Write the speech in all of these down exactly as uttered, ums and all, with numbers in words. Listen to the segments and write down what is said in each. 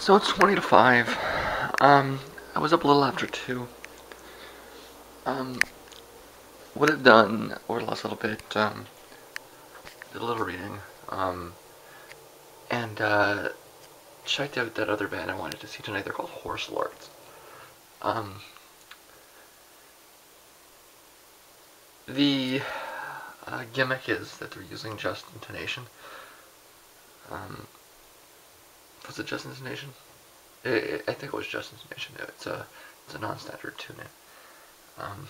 So it's twenty to five. Um, I was up a little after two. Um, what I've done over the last little bit, um, did a little reading, um, and, uh, checked out that other band I wanted to see tonight. They're called Horse Lords. Um, the uh, gimmick is that they're using just intonation. Um, was it just intonation? It, it, I think it was just intonation. It's a, it's a non-standard tuning. Um,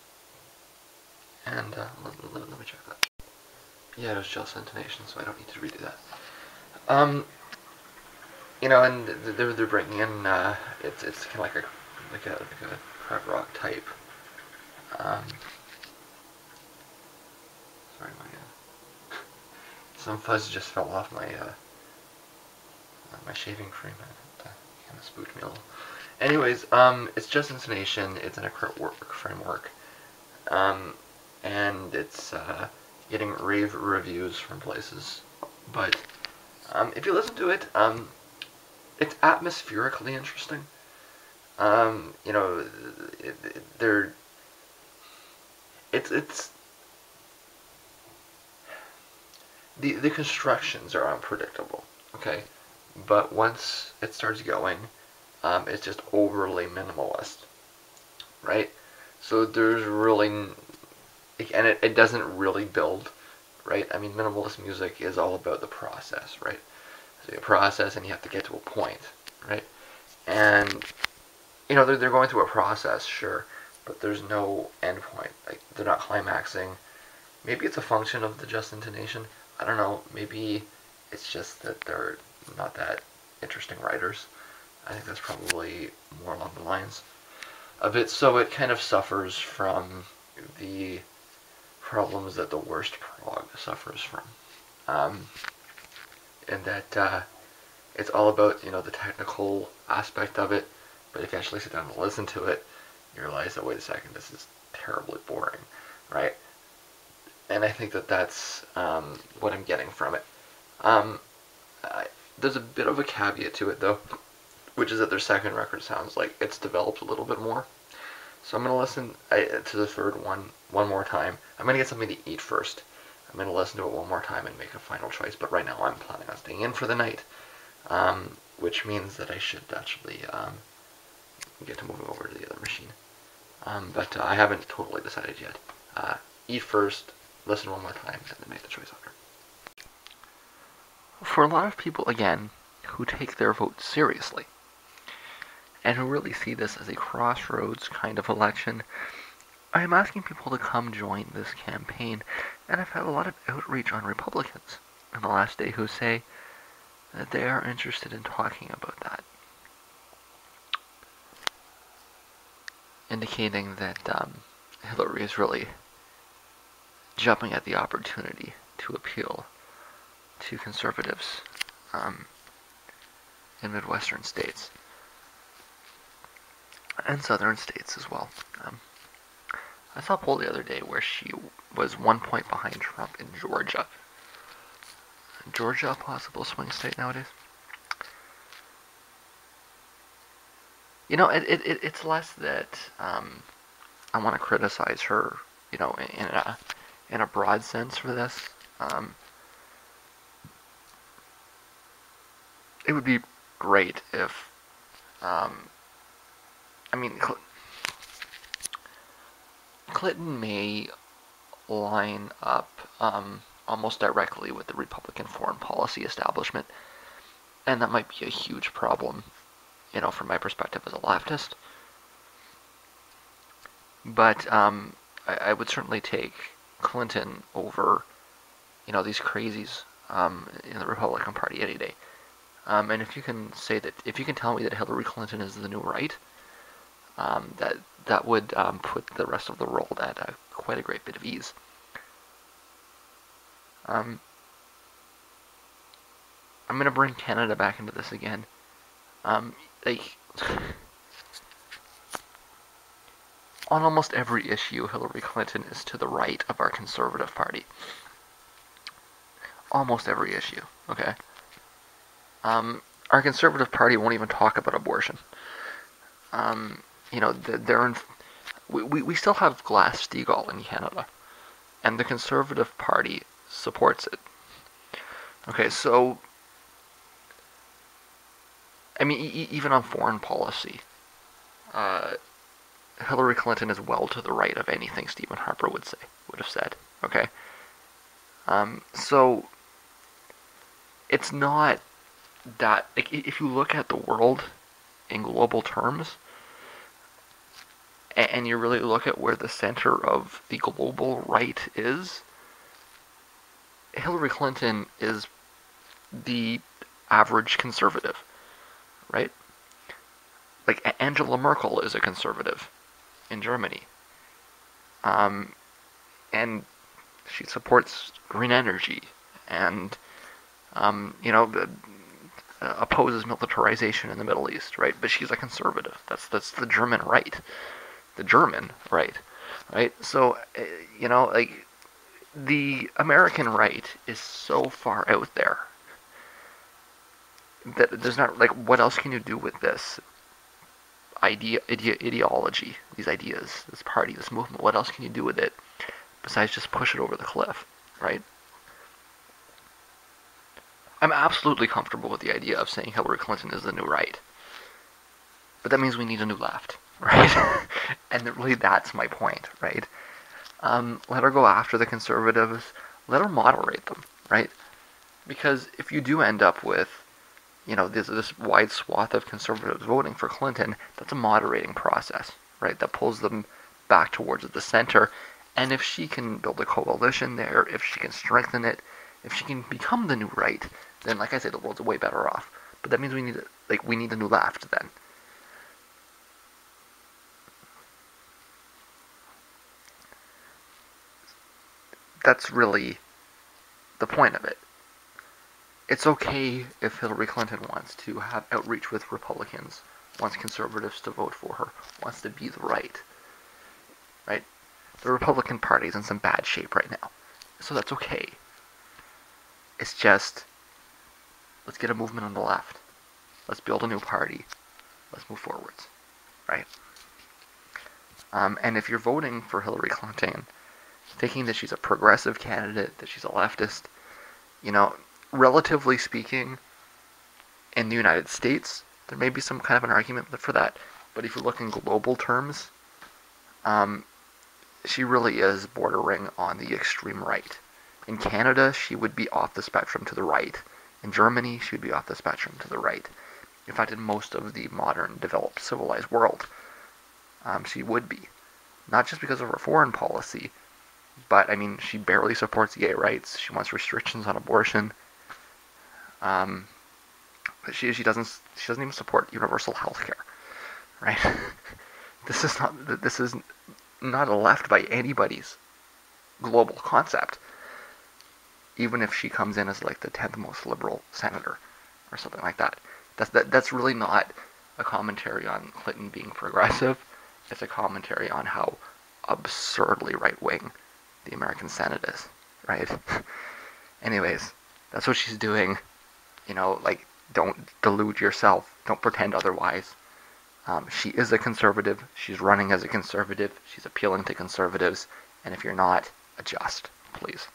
and, uh, let, let, let me check that. Yeah, it was just intonation, so I don't need to redo that. Um, you know, and they're they're bringing in uh, it's it's kind of like a like a like a crab rock type. Um, sorry, my uh, some fuzz just fell off my uh, my shaving cream. It uh, kind of spooked me a little. Anyways, um, it's just intonation. It's in a crab work framework, um, and it's uh, getting rave reviews from places, but. Um, if you listen to it, um, it's atmospherically interesting. Um, you know, it, it, they're, it's, it's, the, the constructions are unpredictable, okay? But once it starts going, um, it's just overly minimalist, right? So there's really, and it, it doesn't really build, right? I mean, minimalist music is all about the process, right? So you process and you have to get to a point, right? And, you know, they're, they're going through a process, sure, but there's no end point. Like, they're not climaxing. Maybe it's a function of the just intonation. I don't know. Maybe it's just that they're not that interesting writers. I think that's probably more along the lines of it. So it kind of suffers from the problems that the worst prog suffers from. Um, and that uh, it's all about, you know, the technical aspect of it, but if you actually sit down and listen to it, you realize that, wait a second, this is terribly boring, right? And I think that that's um, what I'm getting from it. Um, I, there's a bit of a caveat to it, though, which is that their second record sounds like it's developed a little bit more. So I'm going to listen I, to the third one one more time. I'm going to get something to eat first. I'm going to listen to it one more time and make a final choice, but right now I'm planning on staying in for the night, um, which means that I should actually um, get to moving over to the other machine. Um, but uh, I haven't totally decided yet. Uh, eat first, listen one more time, and then make the choice after. For a lot of people, again, who take their vote seriously, and who really see this as a crossroads kind of election, I am asking people to come join this campaign, and I've had a lot of outreach on Republicans in the last day who say that they are interested in talking about that, indicating that um, Hillary is really jumping at the opportunity to appeal to conservatives um, in Midwestern states and Southern states as well. Um, I saw a poll the other day where she was one point behind Trump in Georgia. Georgia, a possible swing state nowadays? You know, it, it, it it's less that um, I want to criticize her, you know, in a in a broad sense for this. Um, it would be great if, um, I mean, Cl- Clinton may line up um, almost directly with the Republican foreign policy establishment, and that might be a huge problem, you know, from my perspective as a leftist. But um, I, I would certainly take Clinton over, you know, these crazies um, in the Republican Party any day. Um, and if you can say that, if you can tell me that Hillary Clinton is the new right, um, that that would um, put the rest of the world at uh, quite a great bit of ease. Um, I'm going to bring Canada back into this again. Um, like, on almost every issue, Hillary Clinton is to the right of our Conservative Party. Almost every issue, okay? Um, our Conservative Party won't even talk about abortion. Um, you know, they're in, we, we, we still have Glass-Steagall in Canada, and the Conservative Party supports it. Okay, so, I mean, e- even on foreign policy, uh, Hillary Clinton is well to the right of anything Stephen Harper would say, would have said. Okay, um, so it's not that, like, if you look at the world in global terms, and you really look at where the center of the global right is, Hillary Clinton is the average conservative, right? Like, Angela Merkel is a conservative in Germany. Um, and she supports green energy and, um, you know, uh, opposes militarization in the Middle East, right? But she's a conservative. That's that's the German right. The German right, right? So, uh, you know, like, the American right is so far out there that there's not, like, what else can you do with this idea, idea ideology, these ideas, this party, this movement? What else can you do with it besides just push it over the cliff, right? I'm absolutely comfortable with the idea of saying Hillary Clinton is the new right, but that means we need a new left, right? And really, that's my point, right? Um, let her go after the conservatives. Let her moderate them, right? Because if you do end up with, you know, this this wide swath of conservatives voting for Clinton, that's a moderating process, right? That pulls them back towards the center. And if she can build a coalition there, if she can strengthen it, if she can become the new right, then, like I said, the world's way better off. But that means we need, like, we need a new left then. That's really the point of it. It's okay if Hillary Clinton wants to have outreach with Republicans, wants conservatives to vote for her, wants to be the right, right? The Republican Party's in some bad shape right now, so that's okay. It's just, let's get a movement on the left. Let's build a new party. Let's move forwards, right? Um, and if you're voting for Hillary Clinton, thinking that she's a progressive candidate, that she's a leftist, you know, relatively speaking, in the United States, there may be some kind of an argument for that. But if you look in global terms, um, she really is bordering on the extreme right. In Canada, she would be off the spectrum to the right. In Germany, she would be off the spectrum to the right. In fact, in most of the modern, developed, civilized world, um, she would be. Not just because of her foreign policy, but, I mean, she barely supports gay rights. She wants restrictions on abortion. Um, but she she doesn't she doesn't even support universal health care, right? This is not this is not a left by anybody's global concept. Even if she comes in as like the tenth most liberal senator or something like that, that's that that's really not a commentary on Clinton being progressive. It's a commentary on how absurdly right wing the American Senate is, right? Anyways, that's what she's doing. You know, like, don't delude yourself. Don't pretend otherwise. Um, she is a conservative. She's running as a conservative. She's appealing to conservatives. And if you're not, adjust, please.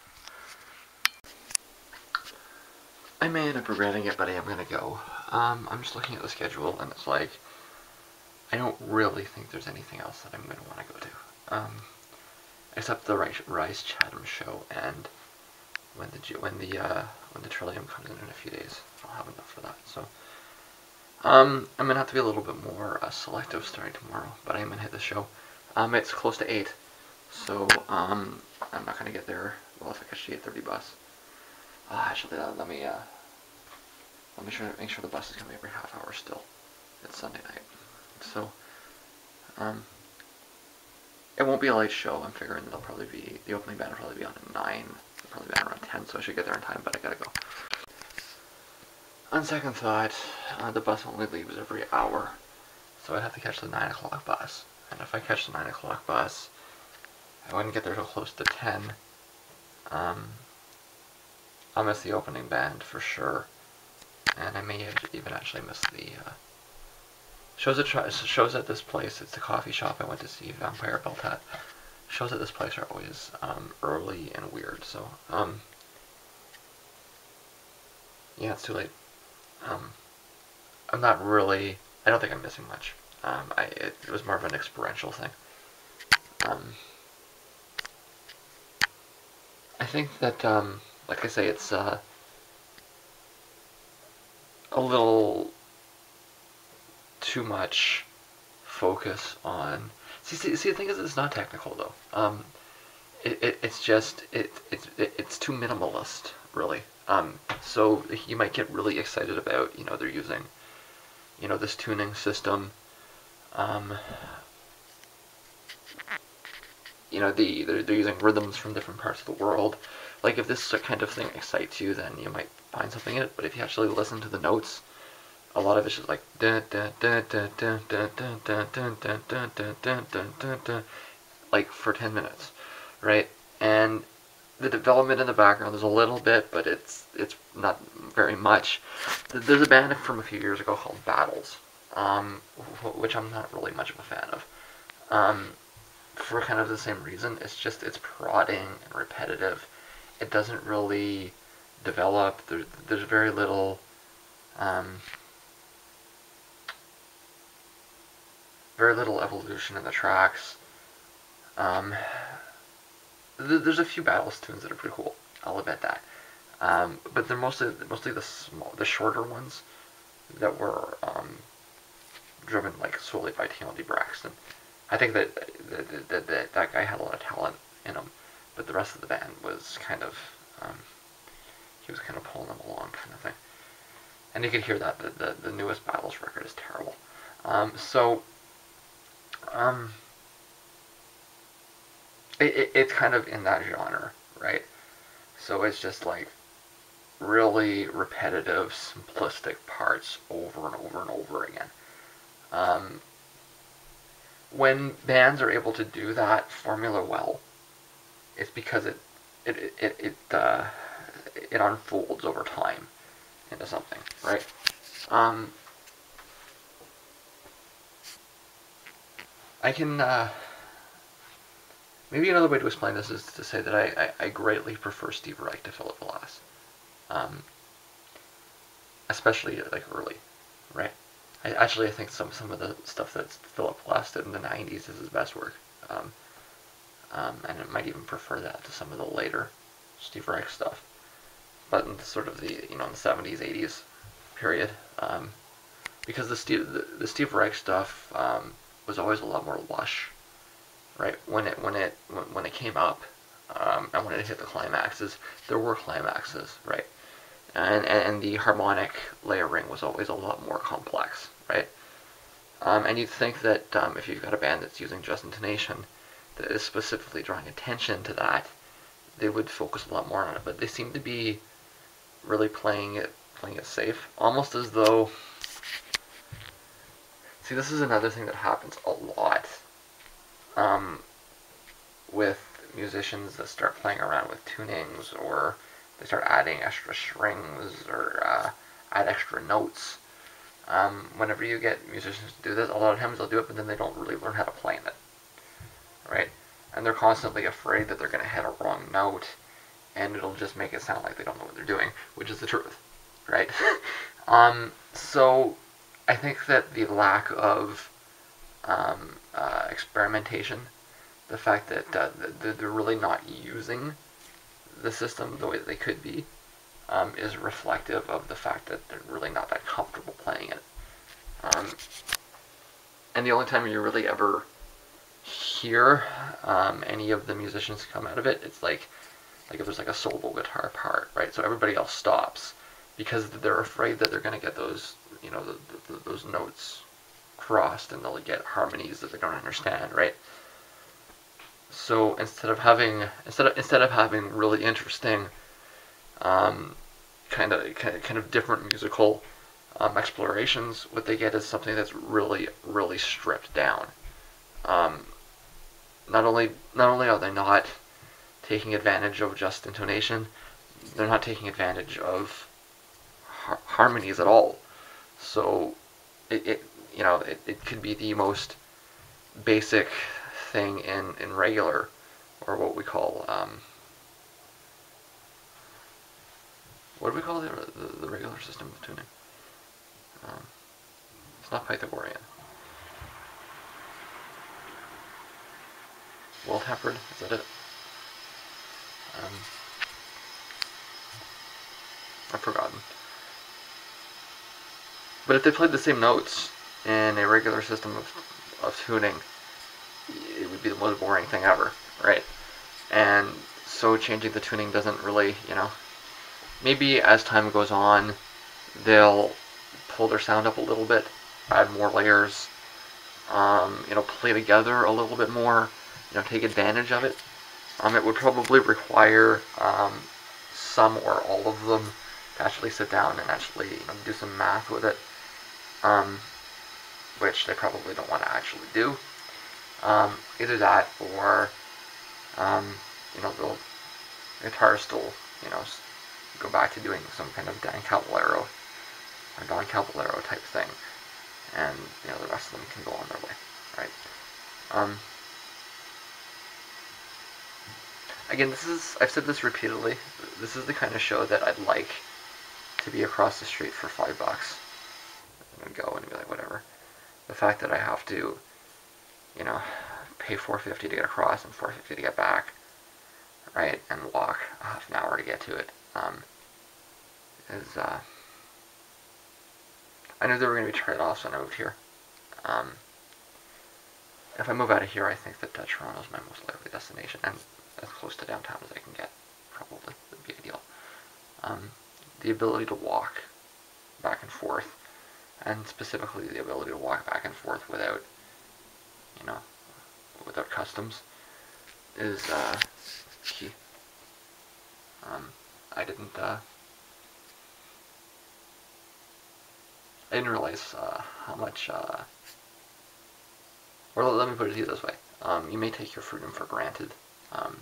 I may end up regretting it, but I am going to go. Um, I'm just looking at the schedule, and it's like, I don't really think there's anything else that I'm going to want to go to. Um, except the Rice Chatham show, and when the when the uh, when the Trillium comes in in a few days, I'll have enough for that. So, um, I'm gonna have to be a little bit more uh, selective starting tomorrow, but I am gonna hit the show. Um, it's close to eight, so um, I'm not gonna get there. Well, if I catch the eight thirty bus, uh, actually, uh, let me uh, let me sure make sure the bus is coming every half hour still. It's Sunday night, so um. It won't be a late show. I'm figuring it'll probably be, the opening band will probably be on at nine. It'll probably be on around ten, so I should get there in time, but I gotta go. On second thought, uh, the bus only leaves every hour, so I'd have to catch the nine o'clock bus. And if I catch the nine o'clock bus, I wouldn't get there till close to ten. Um, I'll miss the opening band for sure. and I may even actually miss the uh, shows at shows at this place. It's the coffee shop I went to see Vampire Beltat. Shows at this place are always um, early and weird. So um, yeah, it's too late. Um, I'm not really. I don't think I'm missing much. Um, I it, it was more of an experiential thing. Um, I think that, um, like I say, it's uh, a little too much focus on. See, see, see the thing is, it's not technical though. Um, it, it it's just it, it, it it's too minimalist, really. Um, so you might get really excited about, you know, they're using, you know, this tuning system. Um, you know, the they're, they're using rhythms from different parts of the world. Like, if this kind of thing excites you, then you might find something in it. But if you actually listen to the notes, a lot of it's just like dun dun dun dun dun dun dun dun dun dun dun dun dun dun dun dun, like for ten minutes, right? And the development in the background, there's a little bit, but it's it's not very much. There's a band from a few years ago called Battles, um, which I'm not really much of a fan of. Um, for kind of the same reason. It's just, it's prodding and repetitive. It doesn't really develop. There, there's very little um, very little evolution in the tracks. Um, th there's a few Battles tunes that are pretty cool. I'll admit that. Um, but they're mostly mostly the small, the shorter ones that were um, driven like solely by T L D Braxton. I think that that, that that that guy had a lot of talent in him, but the rest of the band was kind of um, he was kind of pulling them along, kind of thing. And you could hear that the the, the newest Battles record is terrible. Um, so um, it, it it's kind of in that genre, right? So it's just like really repetitive, simplistic parts over and over and over again. Um, when bands are able to do that formula well, it's because it it it it uh, it unfolds over time into something, right? Um, I can uh, maybe another way to explain this is to say that I, I, I greatly prefer Steve Reich to Philip Glass, um, especially like early, right? I, actually, I think some some of the stuff that Philip Glass did in the nineties is his best work, um, um, and I might even prefer that to some of the later Steve Reich stuff. But in sort of the you know in the seventies, eighties period, um, because the Steve the, the Steve Reich stuff um, was always a lot more lush, right? When it when it when, when it came up, um, and when it hit the climaxes, there were climaxes, right? And, and the harmonic layering was always a lot more complex, right? Um, and you'd think that um, if you've got a band that's using just intonation, that is specifically drawing attention to that, they would focus a lot more on it. But they seem to be really playing it, playing it safe, almost as though. See, this is another thing that happens a lot um, with musicians that start playing around with tunings, or they start adding extra strings, or uh, add extra notes. Um, whenever you get musicians to do this, a lot of times they'll do it, but then they don't really learn how to play in it, right? And they're constantly afraid that they're going to hit a wrong note, and it'll just make it sound like they don't know what they're doing, which is the truth, right? um, so I think that the lack of um, uh, experimentation, the fact that uh, they're really not using the system the way that they could be, um, is reflective of the fact that they're really not that comfortable playing it. Um, and the only time you really ever hear um, any of the musicians come out of it, it's like like if there's like a solo guitar part, right? So everybody else stops because they're afraid that they're going to get those, you know, the, the, those notes crossed, and they'll get harmonies that they don't understand, right? So instead of having instead of instead of having really interesting, um, kind of kind of different musical um, explorations, what they get is something that's really really stripped down. Um, not only not only are they not taking advantage of just intonation, they're not taking advantage of har harmonies at all. So it, it you know it, it could be the most basic thing in in regular, or what we call um, what do we call the the, the regular system of tuning? Um, it's not Pythagorean. Well tempered, is that it? Um, I've forgotten. But if they played the same notes in a regular system of, of tuning, it would be the most boring thing ever, right? And so changing the tuning doesn't really, you know, maybe as time goes on, they'll pull their sound up a little bit, add more layers, um, you know, play together a little bit more, you know, take advantage of it. Um, it would probably require um, some or all of them to actually sit down and actually, you know, do some math with it, um, which they probably don't want to actually do. Um, either that or, um, you know, the guitarists will, you know, go back to doing some kind of Dan Caballero or Don Caballero type thing, and you know the rest of them can go on their way, right? Um, again, this is I've said this repeatedly. This is the kind of show that I'd like to be across the street for five bucks, and go and be like whatever. The fact that I have to, you know, pay four fifty to get across and four fifty to get back, right, and walk a half an hour to get to it, um, is uh, I knew there were going to be trade-offs when I moved here. Um, if I move out of here, I think that uh, Toronto is my most likely destination, and as close to downtown as I can get, probably, would be ideal. Um, the ability to walk back and forth, and specifically the ability to walk back and forth without, you know, without customs, is uh, key. Um, I didn't, uh, I didn't realize uh, how much, uh, or let me put it to you this way, um, you may take your freedom for granted, um,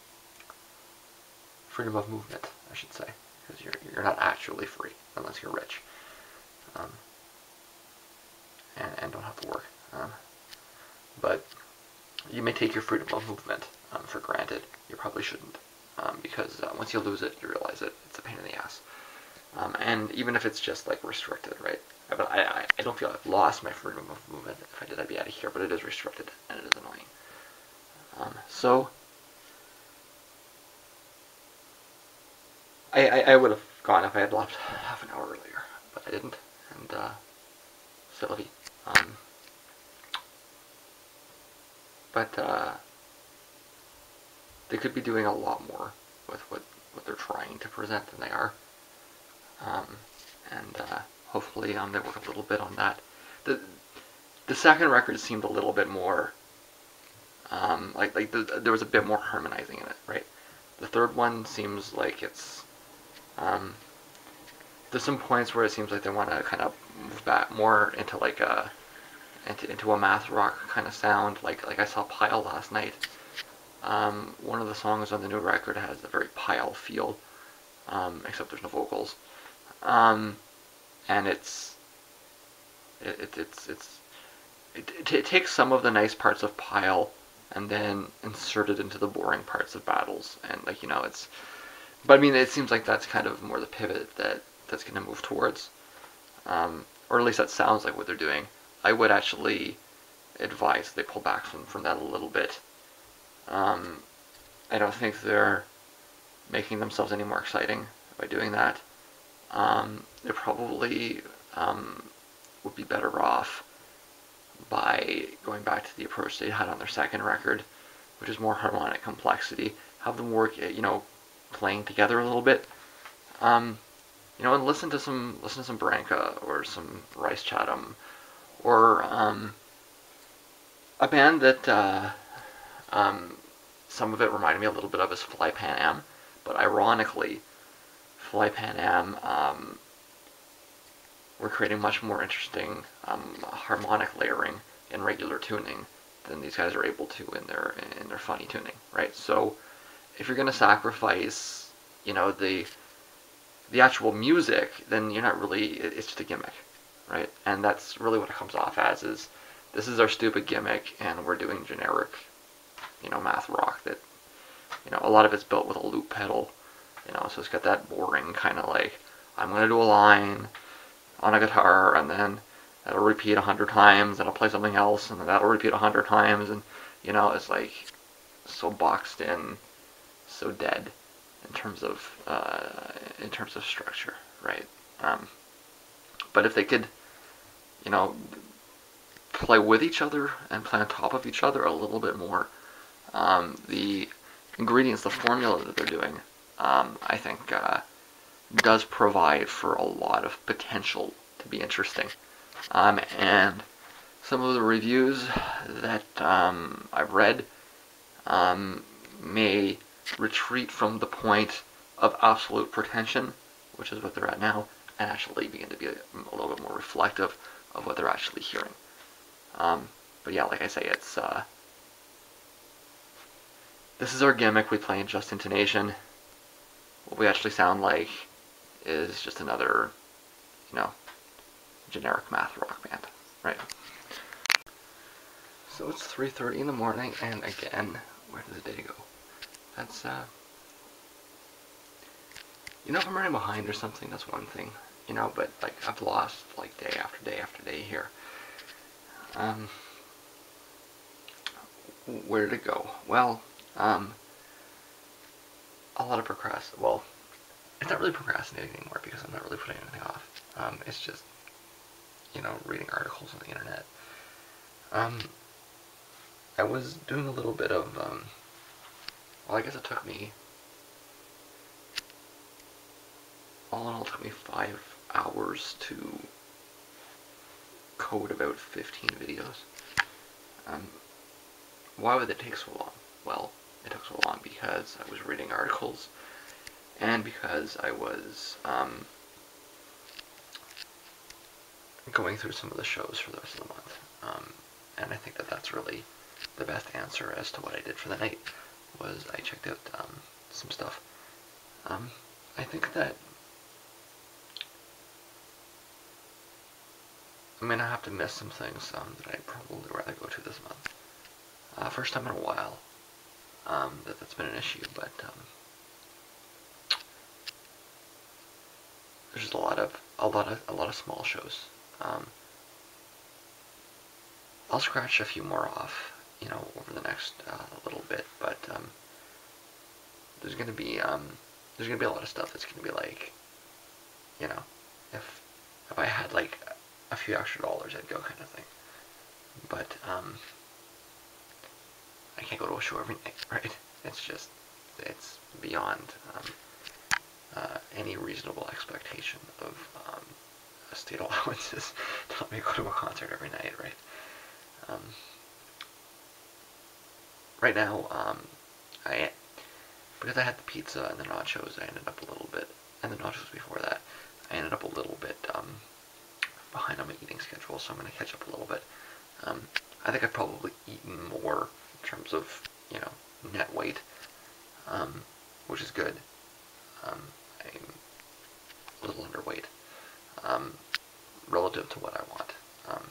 freedom of movement, I should say, because you're, you're not actually free, unless you're rich, um, and, and don't have to work, um, but you may take your freedom of movement um, for granted. You probably shouldn't, um, because uh, once you lose it, you realize it, it's a pain in the ass, um, and even if it's just like restricted, right? But I, I, I don't feel I've lost my freedom of movement. If I did, I'd be out of here, but it is restricted, and it is annoying. Um, so, I, I, I would have gone if I had left half an hour earlier, but I didn't, and, uh, Sylvie. Um, but, uh, they could be doing a lot more with what, what they're trying to present than they are. Um, and, uh, hopefully, um, they work a little bit on that. The the second record seemed a little bit more, um, like like the, there was a bit more harmonizing in it, right? The third one seems like it's, um, there's some points where it seems like they want to kind of move back more into like a, into into a math rock kind of sound. Like like I saw Pile last night. Um, one of the songs on the new record has a very Pile feel, um, except there's no vocals. Um, and it's it, it it's it's it, it, it takes some of the nice parts of Pile and then insert it into the boring parts of Battles, and like you know it's, but I mean it seems like that's kind of more the pivot that that's going to move towards, um, or at least that sounds like what they're doing. I would actually advise they pull back from from that a little bit. Um, I don't think they're making themselves any more exciting by doing that. Um, they probably um, would be better off by going back to the approach they had on their second record, which is more harmonic complexity. Have them work, you know, playing together a little bit. Um, you know, and listen to some listen to some Branca or some Rice Chatham, or um, a band that uh, um, some of it reminded me a little bit of is Fly Pan Am, but ironically, Fly Pan Am um, were creating much more interesting um, harmonic layering in regular tuning than these guys are able to in their in their funny tuning, right? So if you're going to sacrifice, you know, the the actual music, then you're not really, it's just a gimmick, right? And that's really what it comes off as, is this is our stupid gimmick, and we're doing generic, you know, math rock that, you know, a lot of it's built with a loop pedal, you know, so it's got that boring kind of like, I'm going to do a line on a guitar, and then that'll repeat a hundred times, and I'll play something else, and then that'll repeat a hundred times, and, you know, it's like so boxed in, so dead in terms of, uh, in terms of structure, right? Um, but if they could, you know, play with each other and play on top of each other a little bit more, um, the ingredients, the formula that they're doing, um, I think, uh, does provide for a lot of potential to be interesting. Um, and some of the reviews that um, I've read um, may retreat from the point of absolute pretension, which is what they're at now, and actually begin to be a, a little bit more reflective of what they're actually hearing. Um, but yeah, like I say, it's uh, this is our gimmick. We play in just intonation. What we actually sound like is just another, you know, generic math rock band, right? So it's three thirty in the morning, and again, where did the day go? That's, uh, you know, if I'm running behind or something, that's one thing, you know, but, like, I've lost, like, day after day after day here. Um, where did it go? Well, um, a lot of procrast, well, it's not really procrastinating anymore, because I'm not really putting anything off. Um, it's just, you know, reading articles on the internet. Um, I was doing a little bit of, um, well, I guess it took me, all in all, it took me five hours to code about fifteen videos. Um, why would it take so long? Well, it took so long because I was reading articles, and because I was, um, going through some of the shows for the rest of the month. Um, and I think that that's really the best answer as to what I did for the night, was I checked out um, some stuff. Um, I think that I'm going to have to miss some things um, that I'd probably rather go to this month. Uh, first time in a while um, that that's been an issue, but um, there's just a lot of a lot of a lot of small shows. Um, I'll scratch a few more off, you know, over the next uh, little bit, but um, there's gonna be um, there's gonna be a lot of stuff that's gonna be like, you know, if if I had like a few extra dollars, I'd go, kind of thing. But um, I can't go to a show every night, right? It's just it's beyond um, uh, any reasonable expectation of um, state allowances to let me go to a concert every night, right? Um, right now, um, I because I had the pizza and the nachos, I ended up a little bit, and the nachos before that, I ended up a little bit um, behind on my eating schedule, so I'm going to catch up a little bit. Um, I think I've probably eaten more in terms of, you know, net weight, um, which is good. Um, I'm a little underweight um, relative to what I want. Um,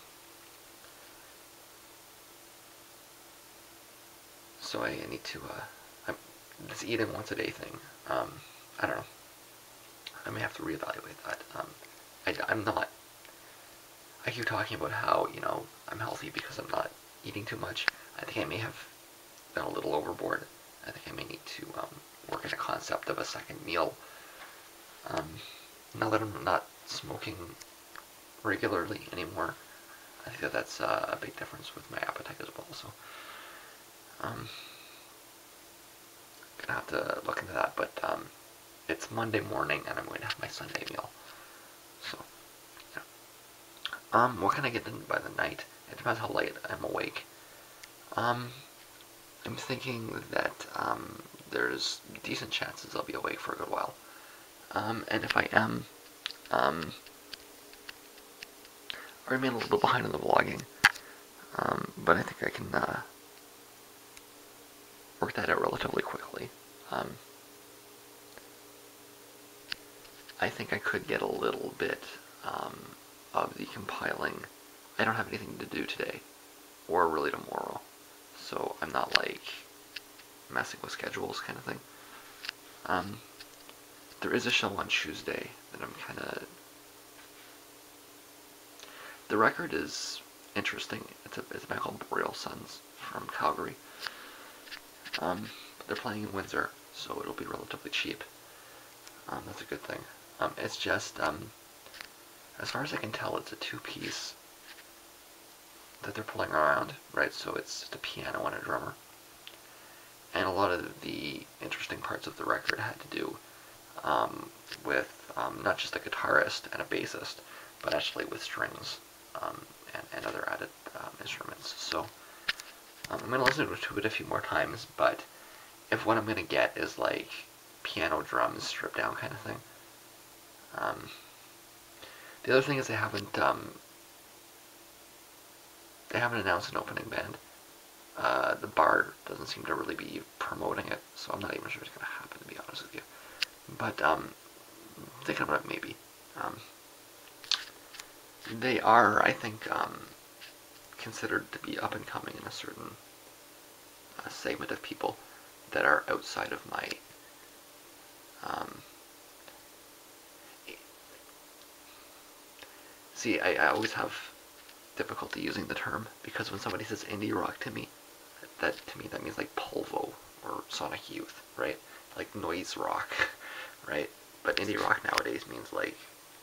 so I need to, uh, I'm, this eating once a day thing, um, I don't know. I may have to reevaluate that. Um, I, I'm not, I keep talking about how, you know, I'm healthy because I'm not eating too much. I think I may have been a little overboard. I think I may need to um, work in a concept of a second meal. Um, now that I'm not smoking regularly anymore, I think that that's uh, a big difference with my appetite as well. So, um, gonna have to look into that. But um, it's Monday morning, and I'm going to have my Sunday meal. So, yeah. Um, what can I get done by the night? It depends how late I'm awake. Um, I'm thinking that um, there's decent chances I'll be awake for a good while. Um, and if I am, um, I remain a little bit behind on the vlogging, um, but I think I can uh, work that out relatively quickly. Um, I think I could get a little bit um, of the compiling. I don't have anything to do today, or really tomorrow, so I'm not like messing with schedules kind of thing. Um, there is a show on Tuesday that I'm kind of. The record is interesting. It's a it's a band called Boreal Suns from Calgary. Um, they're playing in Windsor, so it'll be relatively cheap. Um, that's a good thing. Um, it's just, um, as far as I can tell, it's a two-piece that they're pulling around, right? So it's just a piano and a drummer. And a lot of the interesting parts of the record had to do um, with um, not just a guitarist and a bassist, but actually with strings um, and, and other added um, instruments. So um, I'm going to listen to it a few more times, but if what I'm going to get is like piano, drums, stripped down kind of thing. Um, the other thing is they haven't um, they haven't announced an opening band. Uh, the bar doesn't seem to really be promoting it, so I'm not even sure it's going to happen, to be honest with you. But um, thinking about it, maybe. Um, they are, I think, um, considered to be up and coming in a certain uh, segment of people that are outside of my um, see, I, I always have difficulty using the term, because when somebody says indie rock to me, that to me that means like Polvo or Sonic Youth, right? Like noise rock, right? But indie rock nowadays means like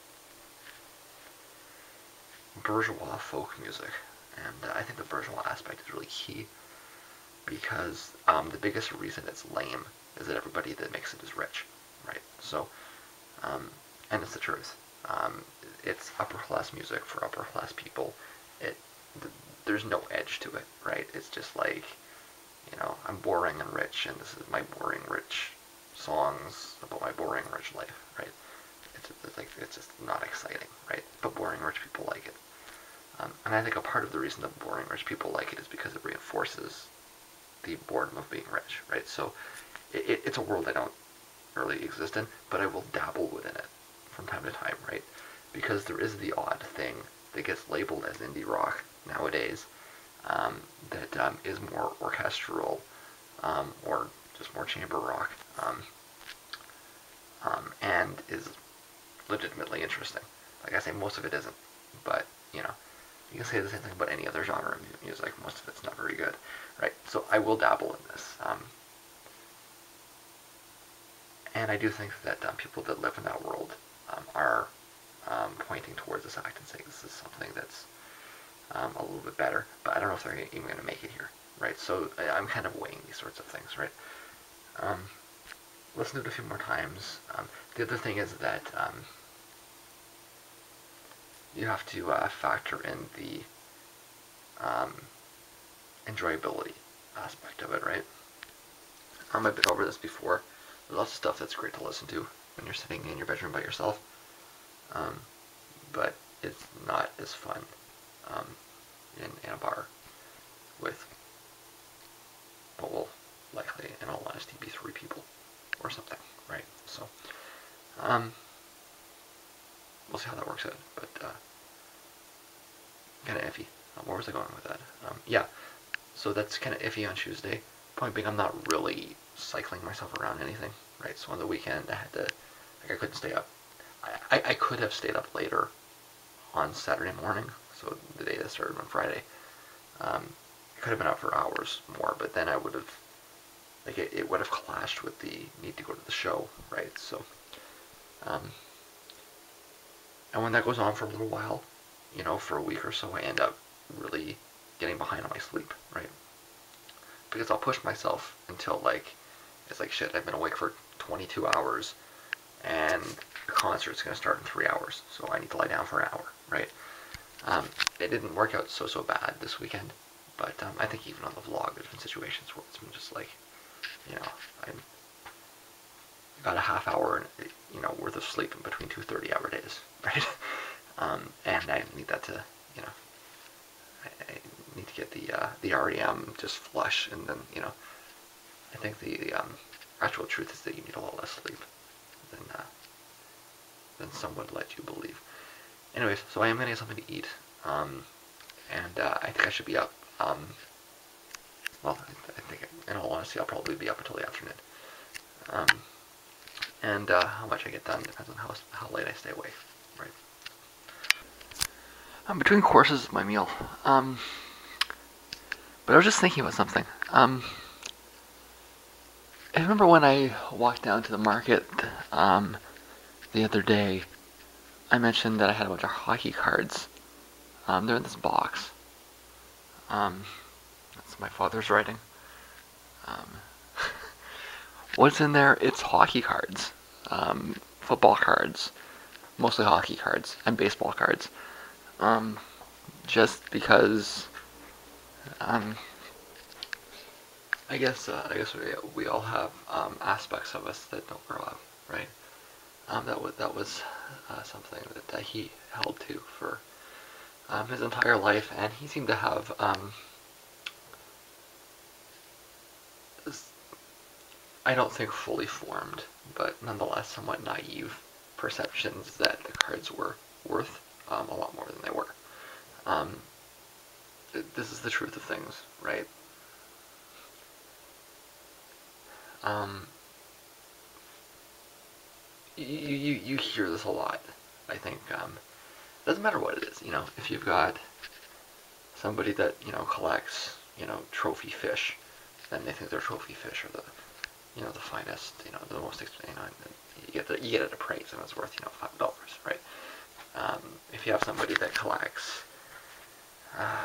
bourgeois folk music, and uh, I think the bourgeois aspect is really key, because um, the biggest reason it's lame is that everybody that makes it is rich, right? So, um, and it's the truth. Um, it's upper class music for upper class people. It th- there's no edge to it, right? It's just like, you know, I'm boring and rich, and this is my boring rich songs about my boring rich life, right? It's, it's like it's just not exciting, right? But boring rich people like it, um, and I think a part of the reason that boring rich people like it is because it reinforces the boredom of being rich, right? So it, it, it's a world I don't really exist in, but I will dabble within it from time to time, right? Because there is the odd thing that gets labeled as indie rock nowadays um, that um, is more orchestral um, or just more chamber rock um, um, and is legitimately interesting. Like I say, most of it isn't, but you know, you can say the same thing about any other genre of music. Most of it's not very good, right? So I will dabble in this. Um, and I do think that um, people that live in that world um, are um, pointing towards this act and saying this is something that's um, a little bit better, but I don't know if they're even going to make it here, right? So I, I'm kind of weighing these sorts of things, right? Um, listen to it a few more times. Um, the other thing is that um, you have to uh, factor in the um, enjoyability aspect of it, right? Um, I've been over this before. There's lots of stuff that's great to listen to when you're sitting in your bedroom by yourself, um, but it's not as fun um, in, in a bar with what will likely, in all honesty, be three people or something, right? So, um, we'll see how that works out, but uh, kind of iffy. Um, where was I going with that? Um, yeah, so that's kind of iffy on Tuesday. Point being, I'm not really cycling myself around anything, right? So on the weekend, I had to, like, I couldn't stay up. I, I, I could have stayed up later on Saturday morning, so the day that started on Friday. Um, I could have been out for hours more, but then I would have, like, it, it would have clashed with the need to go to the show, right? So, um, and when that goes on for a little while, you know, for a week or so, I end up really getting behind on my sleep, right? Because I'll push myself until, like, it's like, shit, I've been awake for twenty-two hours, and the concert's going to start in three hours, so I need to lie down for an hour, right? Um, it didn't work out so, so bad this weekend, but um, I think even on the vlog, there's been situations where it's been just like, you know, I got a half hour, you know, worth of sleep in between two thirty-hour days, right? um, and I need that to, you know, I, I need to get the uh, the R E M just flush, and then, you know, I think the um, actual truth is that you need a lot less sleep than uh, than some would let you believe. Anyways, so I am gonna get something to eat, um, and uh, I think I should be up. Um, well, I think, in all honesty, I'll probably be up until the afternoon. Um, and uh, how much I get done depends on how how late I stay awake, right? Um, between courses is my meal. Um, but I was just thinking about something. Um, I remember when I walked down to the market um, the other day, I mentioned that I had a bunch of hockey cards. Um, they're in this box. Um, that's my father's writing. Um, what's in there? It's hockey cards, um, football cards, mostly hockey cards, and baseball cards. Um, just because, um, I guess uh, I guess we we all have um, aspects of us that don't grow up, right? Um, that was that was uh, something that uh, he held to for um, his entire life, and he seemed to have um, I don't think fully formed, but nonetheless somewhat naive perceptions that the cards were worth um, a lot more than they were. Um, this is the truth of things, right? Um, you, you, you hear this a lot, I think. Um, doesn't matter what it is, you know, if you've got somebody that, you know, collects, you know, trophy fish, then they think their trophy fish are the, you know, the finest, you know, the most, you know, you get the, you get it appraised and it's worth, you know, five dollars, right? Um, if you have somebody that collects, uh,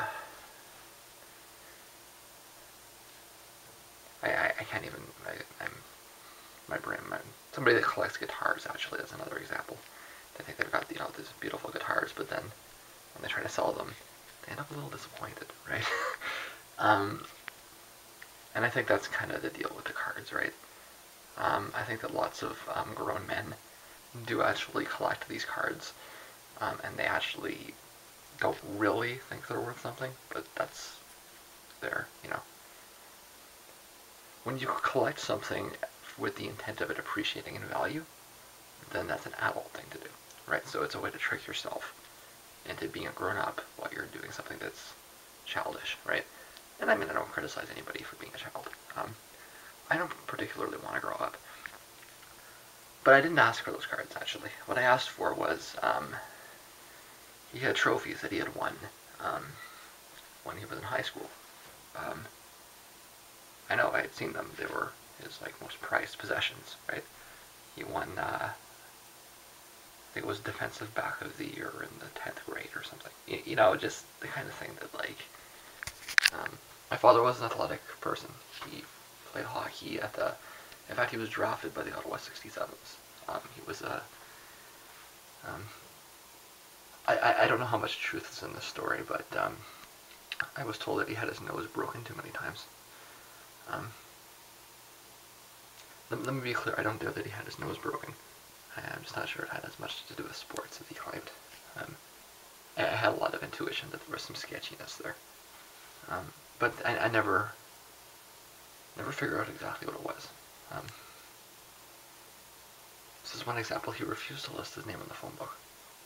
I, I, I can't even, I, I'm, my brain, my, somebody that collects guitars, actually, that's another example. They think they've got, you know, these beautiful guitars, but then when they try to sell them, they end up a little disappointed, right? um, and I think that's kind of the deal with the cards, right? Um, I think that lots of um, grown men do actually collect these cards, um, and they actually don't really think they're worth something, but that's their, you know. When you collect something with the intent of it appreciating in value, then that's an adult thing to do, right? So it's a way to trick yourself into being a grown-up while you're doing something that's childish, right? And I mean, I don't criticize anybody for being a child. Um, I don't particularly want to grow up. But I didn't ask for those cards, actually. What I asked for was, um, he had trophies that he had won um, when he was in high school. Um, I know, I had seen them. They were his, like, most prized possessions, right? He won, uh, I think it was Defensive Back of the Year in the tenth grade or something. You, you know, just the kind of thing that, like, um, my father was an athletic person. He played hockey at the, in fact, he was drafted by the Ottawa sixty-sevens. Um, he was a, um, I, I, I don't know how much truth is in this story, but um, I was told that he had his nose broken too many times. Um, let, let me be clear, I don't doubt that he had his nose broken. I'm just not sure it had as much to do with sports as he claimed. Um, I, I had a lot of intuition that there was some sketchiness there. Um, but I, I never, never figured out exactly what it was. Um, this is one example. He refused to list his name in the phone book.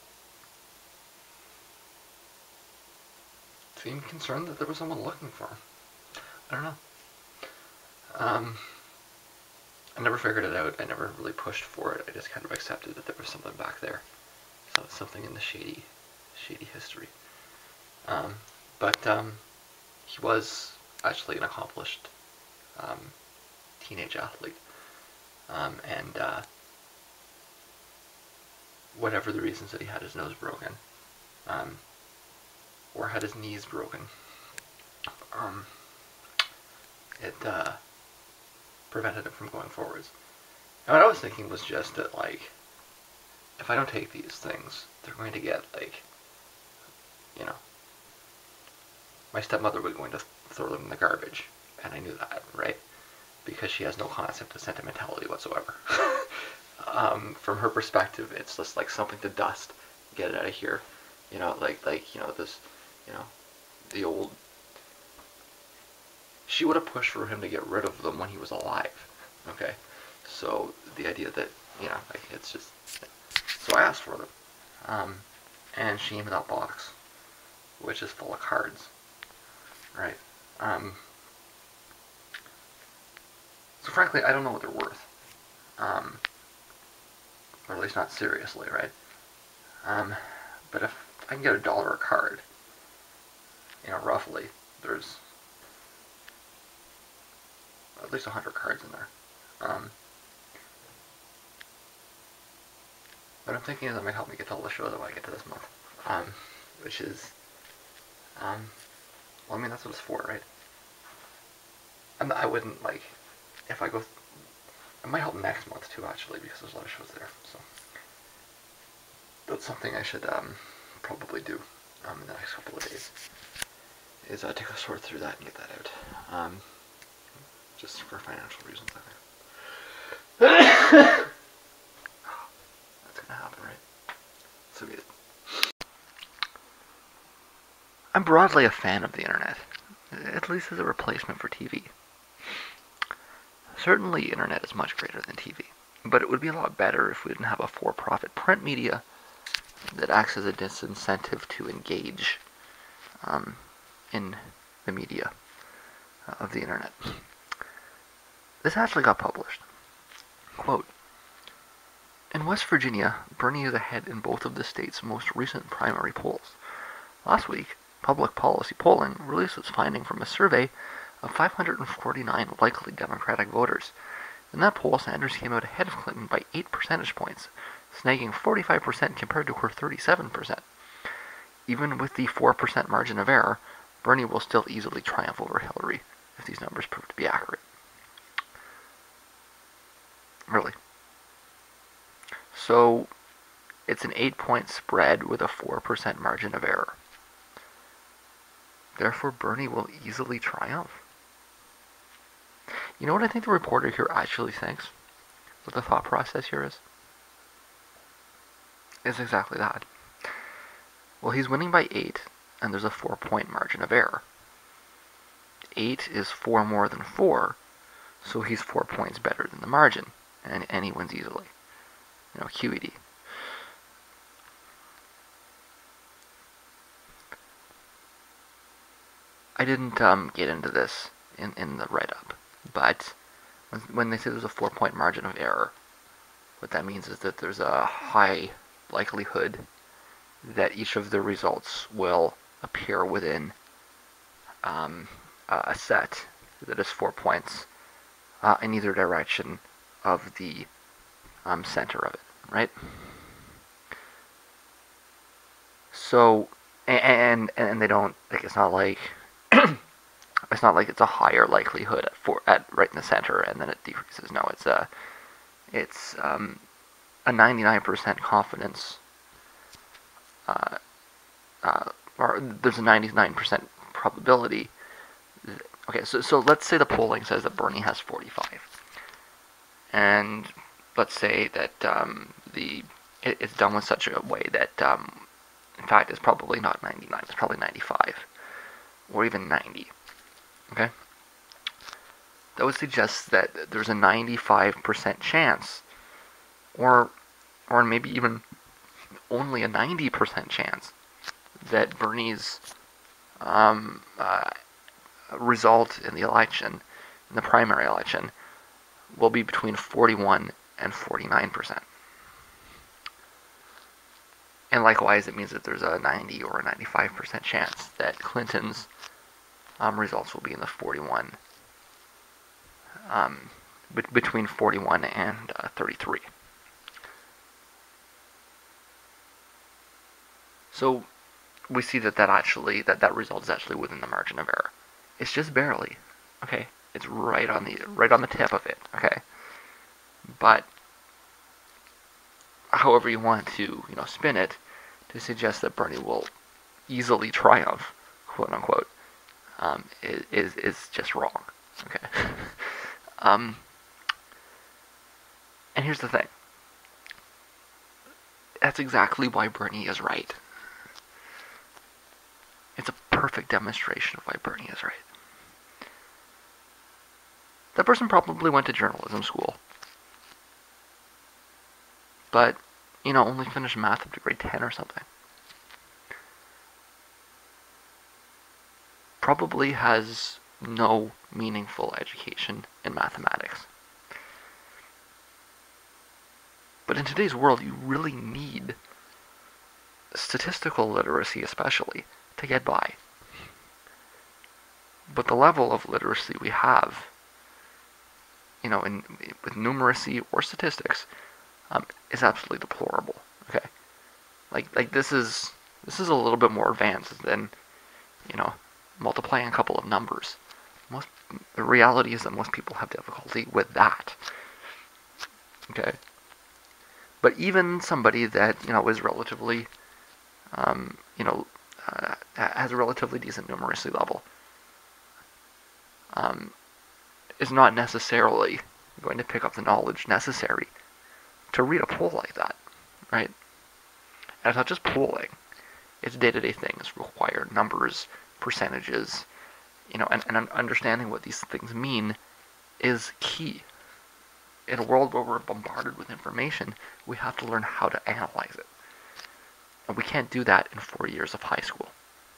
Seemed concerned that there was someone looking for him. I don't know. Um, I never figured it out. I never really pushed for it. I just kind of accepted that there was something back there. So something in the shady, shady history. Um, but um, he was actually an accomplished um, teenage athlete. Um, and uh, whatever the reasons that he had his nose broken, um, or had his knees broken, um, it uh, prevented him from going forwards. And what I was thinking was just that, like, if I don't take these things, they're going to get, like, you know, my stepmother was going to throw them in the garbage, and I knew that, right? Because she has no concept of sentimentality whatsoever. um, from her perspective, it's just like something to dust, get it out of here, you know, like, like, you know, this, you know, the old, she would have pushed for him to get rid of them when he was alive, okay? So, the idea that, you know, like, it's just, So I asked for them. Um, and she gave me that box, which is full of cards. Right? Um, so frankly, I don't know what they're worth. Um, or at least not seriously, right? Um, but if I can get a dollar a card, you know, roughly, there's at least a hundred cards in there. Um, what I'm thinking is that might help me get to all the shows I want to get to this month. Um, which is, um, well, I mean, that's what it's for, right? I'm, I wouldn't, like, if I go, th- it might help next month too, actually, because there's a lot of shows there, so. That's something I should, um, probably do, um, in the next couple of days, is, uh, take a sort through that and get that out. Um, just for financial reasons, I think. That's gonna happen, right? So be it. I'm broadly a fan of the internet, at least as a replacement for T V. Certainly, the internet is much greater than T V, but it would be a lot better if we didn't have a for-profit print media that acts as a disincentive to engage um, in the media of the internet. This actually got published. Quote, in West Virginia, Bernie is ahead in both of the state's most recent primary polls. Last week, Public Policy Polling released its finding from a survey of five hundred forty-nine likely Democratic voters. In that poll, Sanders came out ahead of Clinton by eight percentage points, snagging forty-five percent compared to her thirty-seven percent. Even with the four percent margin of error, Bernie will still easily triumph over Hillary if these numbers prove to be accurate. Really. So, it's an eight-point spread with a four percent margin of error. Therefore, Bernie will easily triumph. You know what I think the reporter here actually thinks? What the thought process here is? Is exactly that. Well, he's winning by eight, and there's a four-point margin of error. eight is four more than four, so he's four points better than the margin, and, and he wins easily. You know, Q E D. I didn't um, get into this in, in the write-up, but when, when they say there's a four-point margin of error, what that means is that there's a high likelihood that each of the results will appear within um, a set that is four points uh, in either direction of the um, center of it, right? So, and and they don't, like, it's not like it's not like it's a higher likelihood at four, at right in the center and then it decreases. No, it's a it's um, a ninety-nine percent confidence. Uh, uh, or there's a ninety-nine percent probability. Okay, so so let's say the polling says that Bernie has forty-five, and let's say that um, the it, it's done with such a way that um, in fact it's probably not ninety-nine, it's probably ninety-five, or even ninety. Okay, that would suggest that there's a ninety-five percent chance, or or maybe even only a ninety percent chance that Bernie's um, uh, result in the election, in the primary election, will be between forty-one and forty-nine percent. And likewise, it means that there's a ninety or a ninety-five percent chance that Clinton's um, results will be in the forty-one, um, be- between forty-one and uh, thirty-three. So we see that that actually that that result is actually within the margin of error. It's just barely, okay. It's right on the right on the tip of it, okay. But however you want to, you know, spin it, to suggest that Bernie will easily triumph, quote unquote, um, is, is is just wrong, okay. um, and here's the thing. That's exactly why Bernie is right. It's a perfect demonstration of why Bernie is right. That person probably went to journalism school. But, you know, only finished math up to grade ten or something. Probably has no meaningful education in mathematics. But in today's world, you really need statistical literacy, especially, to get by. But the level of literacy we have, you know, in with numeracy or statistics, um, is absolutely deplorable. Okay, like like this is this is a little bit more advanced than, you know, multiplying a couple of numbers. Most the reality is that most people have difficulty with that. Okay, but even somebody that, you know, is relatively, um, you know, uh, has a relatively decent numeracy level, um, is not necessarily going to pick up the knowledge necessary to read a pool like that, right? And it's not just pooling; it's day-to-day things require numbers, percentages, you know, and, and understanding what these things mean is key. In a world where we're bombarded with information, we have to learn how to analyze it. And we can't do that in four years of high school.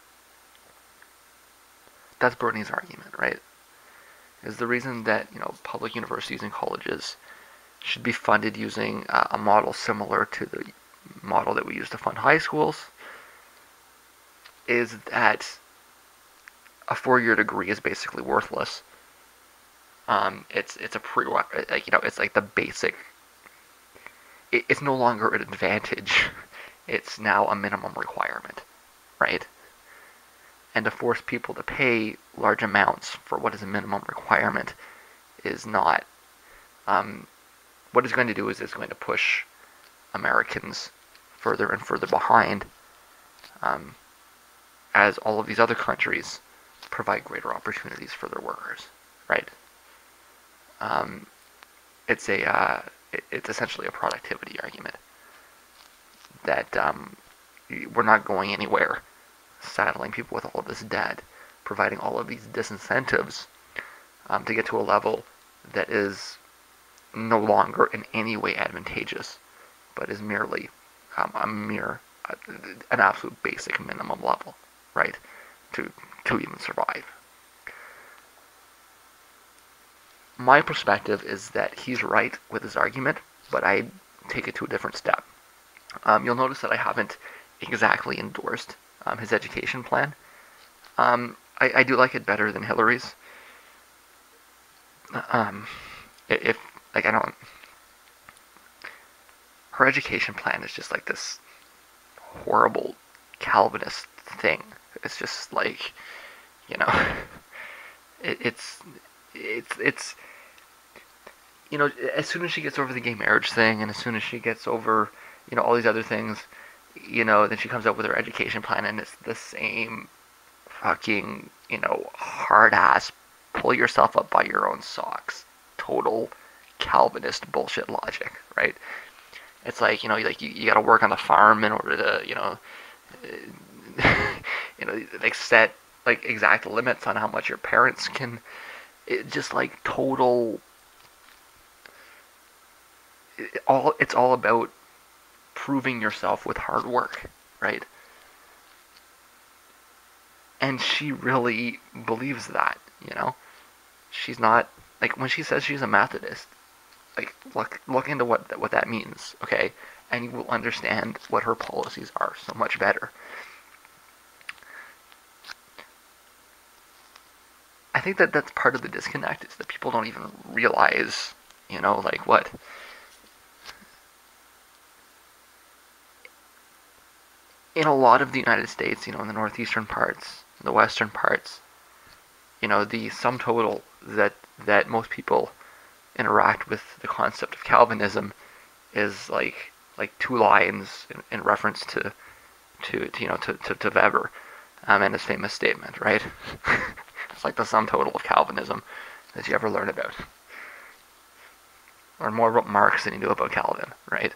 That's Bernie's argument, right? Is the reason that, you know, public universities and colleges should be funded using uh, a model similar to the model that we use to fund high schools, is that a four-year degree is basically worthless. Um, it's it's a pre like you know it's like the basic. It, it's no longer an advantage. It's now a minimum requirement, right? And to force people to pay large amounts for what is a minimum requirement is not. Um, what it's going to do is it's going to push Americans further and further behind, um, as all of these other countries provide greater opportunities for their workers, right? Um, it's a uh, it, it's essentially a productivity argument that um, we're not going anywhere, saddling people with all of this debt, providing all of these disincentives um, to get to a level that is no longer in any way advantageous, but is merely um, a mere uh, an absolute basic minimum level, right, to to even survive. My perspective is that he's right with his argument, but I take it to a different step. Um, you'll notice that I haven't exactly endorsed um, his education plan. Um, I, I do like it better than Hillary's. Um, if like I don't, her education plan is just like this horrible Calvinist thing. It's just like, you know, it, it's it's it's you know, as soon as she gets over the gay marriage thing, and as soon as she gets over, you know, all these other things, you know, then she comes up with her education plan, and it's the same fucking, you know, hard ass, pull yourself up by your own socks, total Calvinist bullshit logic, right? It's like, you know, like you, you got to work on the farm in order to, you know, you know, like set like exact limits on how much your parents can. It just like total. It all it's all about proving yourself with hard work, right? And she really believes that, you know. She's not like when she says she's a Methodist. Like look look into what what that means, okay? And you will understand what her policies are so much better. I think that that's part of the disconnect, is that people don't even realize, you know, like what in a lot of the United States, you know, in the northeastern parts, the western parts, you know, the sum total that that most people interact with the concept of Calvinism is like like two lines in, in reference to, to to you know to to, to Weber um, and his famous statement, right? It's like the sum total of Calvinism that you ever learn about. Learn more about Marx than you do about Calvin, right?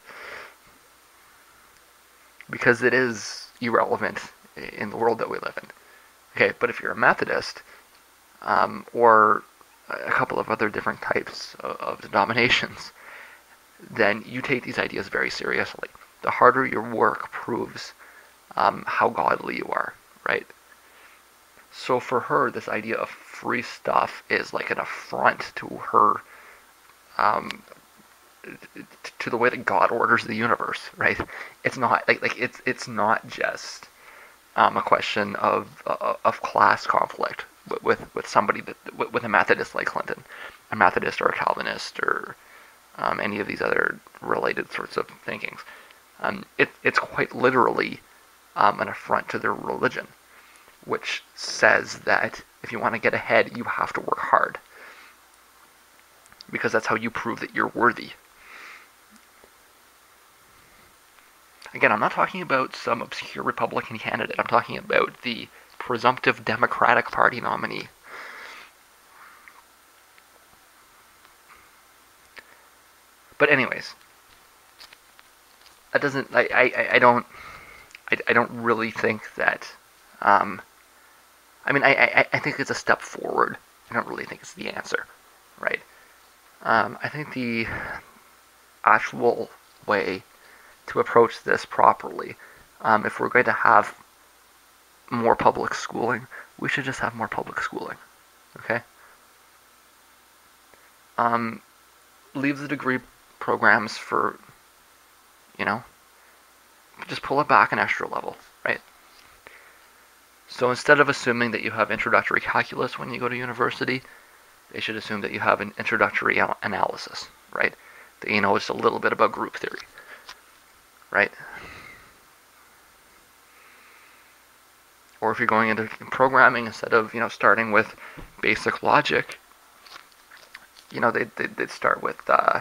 Because it is irrelevant in the world that we live in. Okay, but if you're a Methodist, um, or a couple of other different types of, of denominations, then you take these ideas very seriously. the harder your work proves um, how godly you are, right? So for her, this idea of free stuff is like an affront to her, um, to the way that God orders the universe, right? It's not like like it's it's not just um, a question of uh, of class conflict with with, with somebody that with, with a Methodist like Clinton, a Methodist or a Calvinist or um, any of these other related sorts of thinkings. Um, it, it's quite literally um, an affront to their religion, which says that if you want to get ahead, you have to work hard, because that's how you prove that you're worthy. Again, I'm not talking about some obscure Republican candidate. I'm talking about the presumptive Democratic Party nominee. But anyways, that doesn't. I I, I don't. I, I don't really think that. Um, I mean, I, I I think it's a step forward. I don't really think it's the answer, right? Um, I think the actual way to approach this properly, um, if we're going to have more public schooling, we should just have more public schooling, okay? Um, leave the degree programs for, you know, just pull it back an extra level, right? So instead of assuming that you have introductory calculus when you go to university, they should assume that you have an introductory analysis, right? That you know just a little bit about group theory, right? Or if you're going into programming, instead of, you know, starting with basic logic, you know, they they they'd start with uh,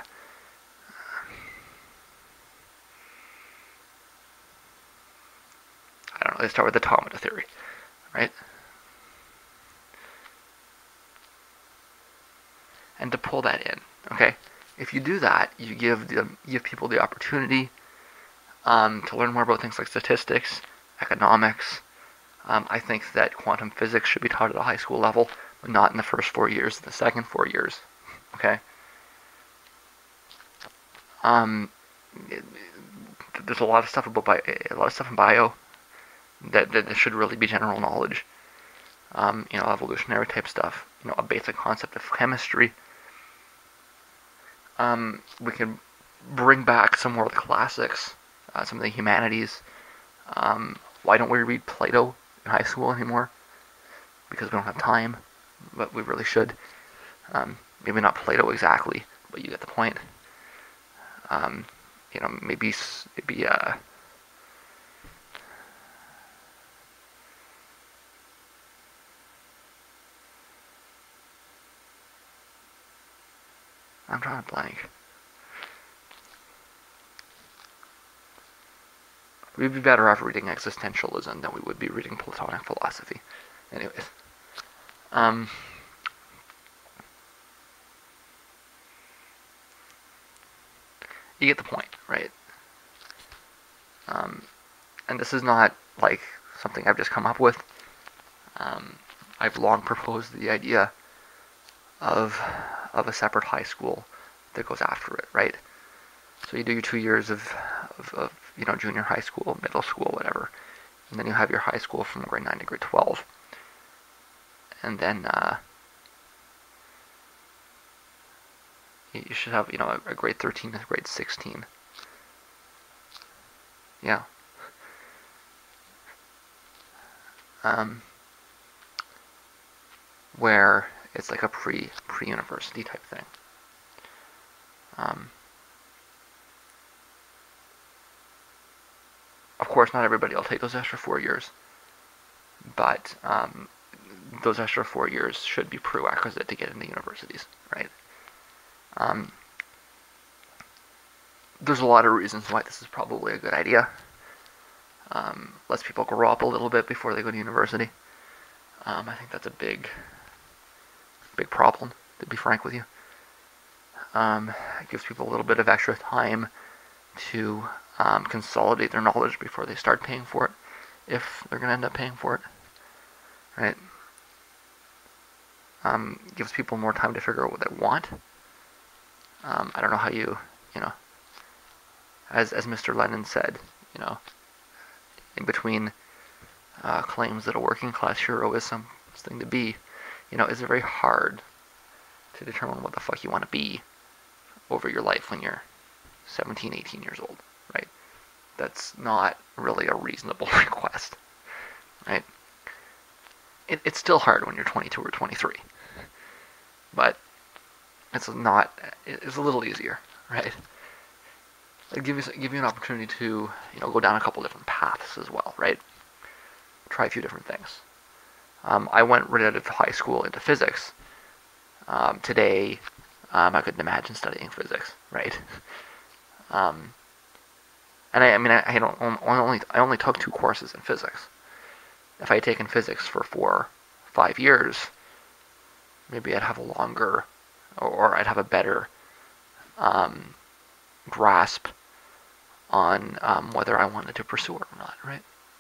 I don't know, they start with automata theory, right? And to pull that in, okay? If you do that, you give the you give people the opportunity um, to learn more about things like statistics, economics. Um, I think that quantum physics should be taught at a high school level, but not in the first four years, in the second four years, okay? Um, it, there's a lot of stuff about bio, a lot of stuff in bio that, that should really be general knowledge. Um, you know, evolutionary type stuff. You know, a basic concept of chemistry. Um, we can bring back some more of the classics, uh, some of the humanities. Um, why don't we read Plato in high school anymore? Because we don't have time, but we really should. Um, maybe not Plato exactly, but you get the point. Um, you know, maybe maybe uh, I'm drawing a blank. We'd be better off reading existentialism than we would be reading Platonic philosophy. Anyways, um, you get the point, right? Um, and this is not like something I've just come up with. Um, I've long proposed the idea of of a separate high school that goes after it, right? So you do your two years of, of, of you know, junior high school, middle school, whatever, and then you have your high school from grade nine to grade twelve, and then uh, you should have, you know, a, a grade thirteen to grade sixteen. Yeah. Um, where it's like a pre pre university type thing. Um, of course, not everybody will take those extra four years, but um, those extra four years should be prerequisite to get into universities, right? Um, there's a lot of reasons why this is probably a good idea. Um, lets people grow up a little bit before they go to university. Um, I think that's a big, big problem, to be frank with you. Um, it gives people a little bit of extra time to um, consolidate their knowledge before they start paying for it, if they're going to end up paying for it, right? Um, gives people more time to figure out what they want. Um, I don't know how you, you know, as as Mister Lennon said, you know, in between uh, claims that a working class hero is something to be, you know, it's very hard to determine what the fuck you want to be over your life when you're seventeen, eighteen years old, right? That's not really a reasonable request, right? It, it's still hard when you're twenty-two or twenty-three, but it's not. It's a little easier, right? It gives you give you an opportunity to, you know, go down a couple different paths as well, right? Try a few different things. Um, I went right out of high school into physics. Um, today, um, I couldn't imagine studying physics, right? Um, and I, I mean, I, I don't I only I only took two courses in physics. If I had taken physics for four, five years, maybe I'd have a longer, or I'd have a better um, grasp on um, whether I wanted to pursue it or not, right?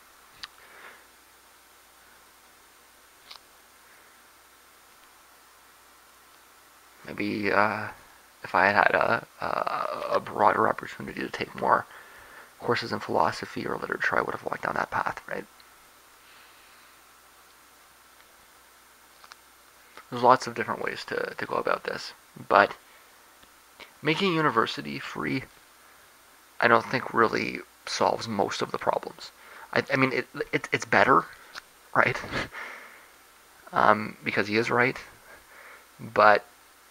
Maybe uh, if I had had a, a, a broader opportunity to take more courses in philosophy or literature, I would have walked down that path, right? There's lots of different ways to, to go about this, but making university free, I don't think really solves most of the problems. I, I mean, it, it it's better, right? um, because he is right, but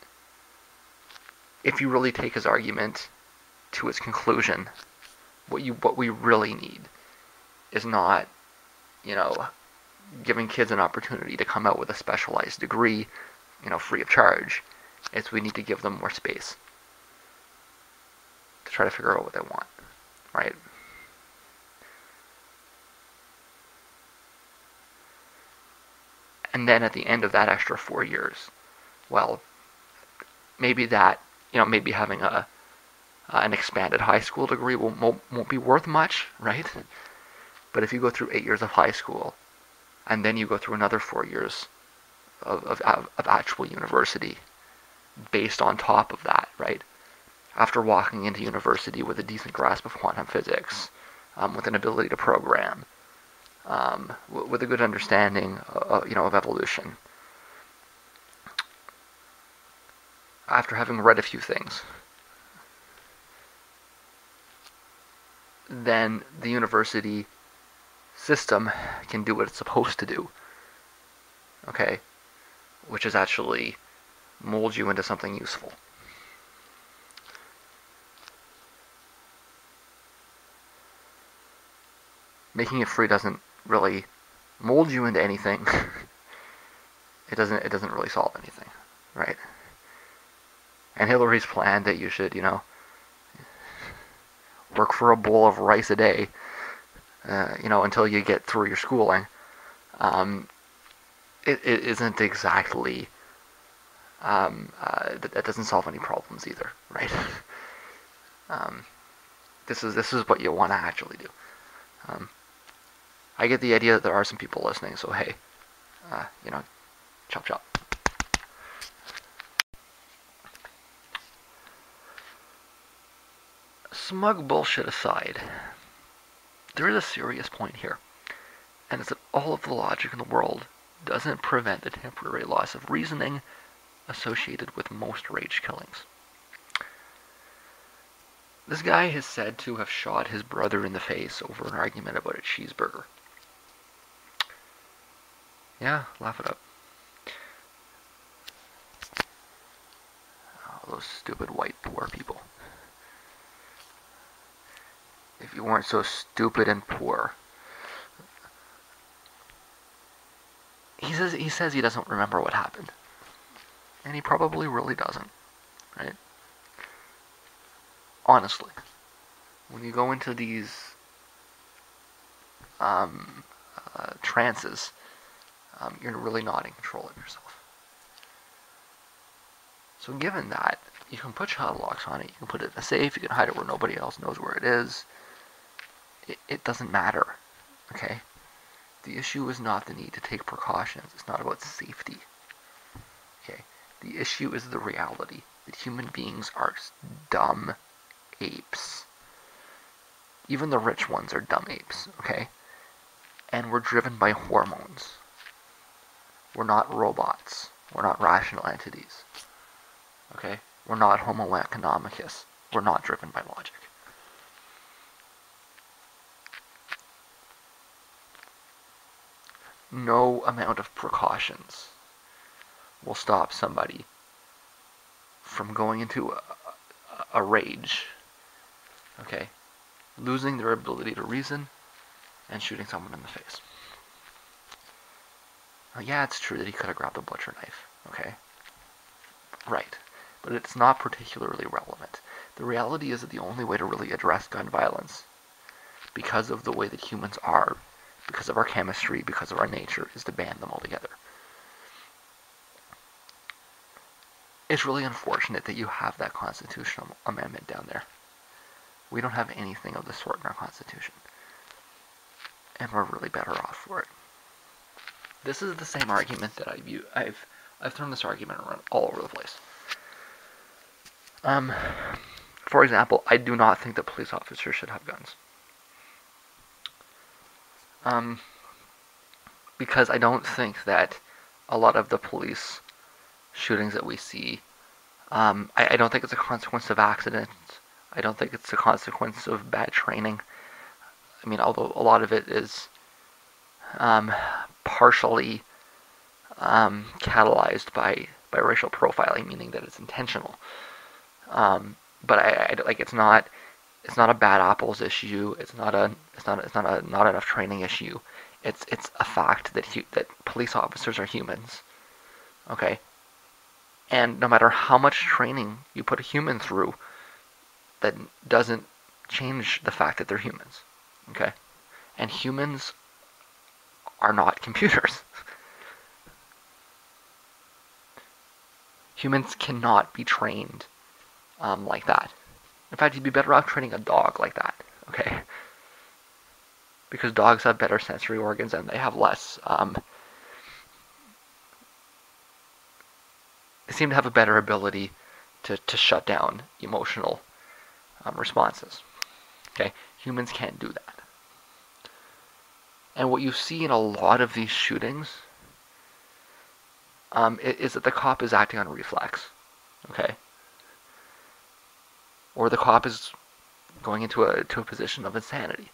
if you really take his argument to its conclusion, what you what we really need is not, you know, giving kids an opportunity to come out with a specialized degree, you know, free of charge. It's we need to give them more space to try to figure out what they want, right? And then at the end of that extra four years, well, maybe that, you know, maybe having a uh, an expanded high school degree won't, won't won't be worth much, right? But if you go through eight years of high school, and then you go through another four years of, of, of actual university based on top of that, right? After walking into university with a decent grasp of quantum physics, um, with an ability to program, um, w- with a good understanding, of, you know, of evolution. After having read a few things, then the university system can do what it's supposed to do, okay? Which is actually mold you into something useful. Making it free doesn't really mold you into anything. it doesn't it doesn't really solve anything, right? And Hillary's plan that you should, you know, work for a bowl of rice a day, uh, you know, until you get through your schooling, um, it, it isn't exactly, um, uh, that, that doesn't solve any problems either, right? um, this is this is what you want to actually do. Um, I get the idea that there are some people listening, so hey, uh, you know, chop chop. Smug bullshit aside, there is a serious point here, and it's that all of the logic in the world doesn't prevent the temporary loss of reasoning associated with most rage killings. This guy is said to have shot his brother in the face over an argument about a cheeseburger. Yeah, laugh it up. Oh, those stupid white poor people. If you weren't so stupid and poor. He says he says he doesn't remember what happened. And he probably really doesn't, right? Honestly. When you go into these um, uh, trances, um, you're really not in control of yourself. So given that, you can put child locks on it, you can put it in a safe, you can hide it where nobody else knows where it is. It, it doesn't matter, okay? The issue is not the need to take precautions. It's not about safety, okay? The issue is the reality that human beings are dumb apes. Even the rich ones are dumb apes, okay? And we're driven by hormones. We're not robots. We're not rational entities, okay? We're not Homo economicus. We're not driven by logic. No amount of precautions will stop somebody from going into a, a, a rage, okay? Losing their ability to reason and shooting someone in the face. Now, yeah, it's true that he could have grabbed a butcher knife, okay? Right. But it's not particularly relevant. The reality is that the only way to really address gun violence, because of the way that humans are, because of our chemistry, because of our nature, is to ban them altogether. It's really unfortunate that you have that constitutional amendment down there. We don't have anything of the sort in our Constitution. And we're really better off for it. This is the same argument that I've used. I've I've thrown this argument around all over the place. Um, for example, I do not think that police officers should have guns. Um, because I don't think that a lot of the police shootings that we see, um, I, I don't think it's a consequence of accidents. I don't think it's a consequence of bad training. I mean, although a lot of it is um, partially um, catalyzed by, by racial profiling, meaning that it's intentional. Um, but I, I like it's not it's not a bad apples issue. It's not a it's not it's not a not enough training issue. It's it's a fact that hu- that police officers are humans. Okay. And no matter how much training you put a human through, that doesn't change the fact that they're humans. Okay? And humans are not computers. Humans cannot be trained um, like that. In fact, you'd be better off training a dog like that. Okay? Because dogs have better sensory organs and they have less um, they seem to have a better ability to, to shut down emotional um, responses. Okay, humans can't do that. And what you see in a lot of these shootings um, is that the cop is acting on reflex. Okay, or the cop is going into a to a position of insanity.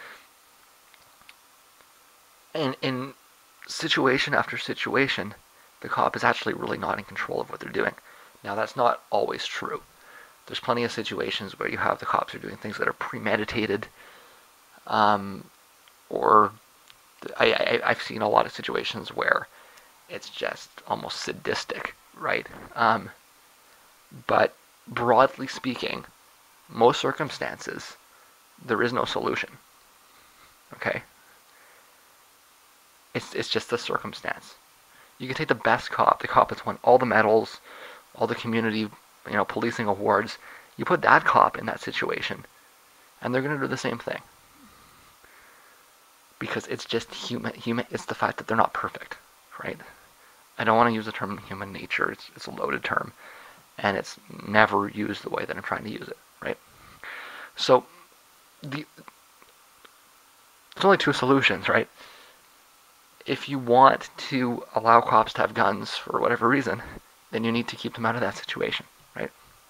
And in situation after situation, the cop is actually really not in control of what they're doing. Now, that's not always true. There's plenty of situations where you have the cops are doing things that are premeditated, um, or I, I, I've seen a lot of situations where it's just almost sadistic, right? Um, but broadly speaking, most circumstances, there is no solution. Okay? It's it's just a circumstance. You can take the best cop, the cop that's won all the medals, all the community, you know, policing awards. You put that cop in that situation, and they're going to do the same thing. Because it's just human. Human. It's the fact that they're not perfect, right? I don't want to use the term human nature. It's it's a loaded term, and it's never used the way that I'm trying to use it, right? So, the there's only two solutions, right? If you want to allow cops to have guns for whatever reason, then you need to keep them out of that situation, right?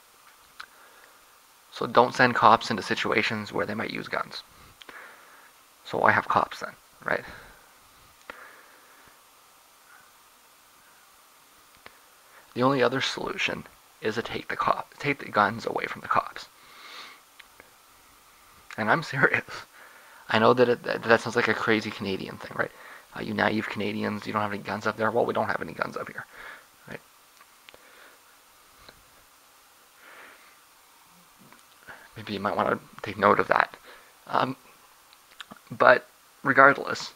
So don't send cops into situations where they might use guns. So why have cops then, right? The only other solution is to take the cop, take the guns away from the cops. And I'm serious. I know that it, that, that sounds like a crazy Canadian thing, right? Uh, you naive Canadians, you don't have any guns up there. Well, we don't have any guns up here, right? Maybe you might want to take note of that. Um, but regardless,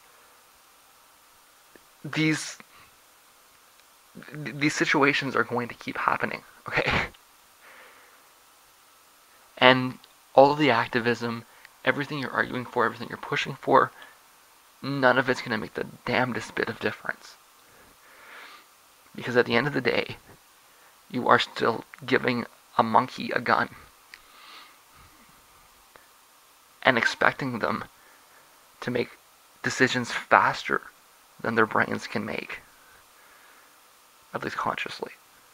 these these situations are going to keep happening, okay? And all of the activism, everything you're arguing for, everything you're pushing for, none of it's going to make the damnedest bit of difference. Because at the end of the day, you are still giving a monkey a gun. and expecting them to make decisions faster than their brains can make, at least consciously.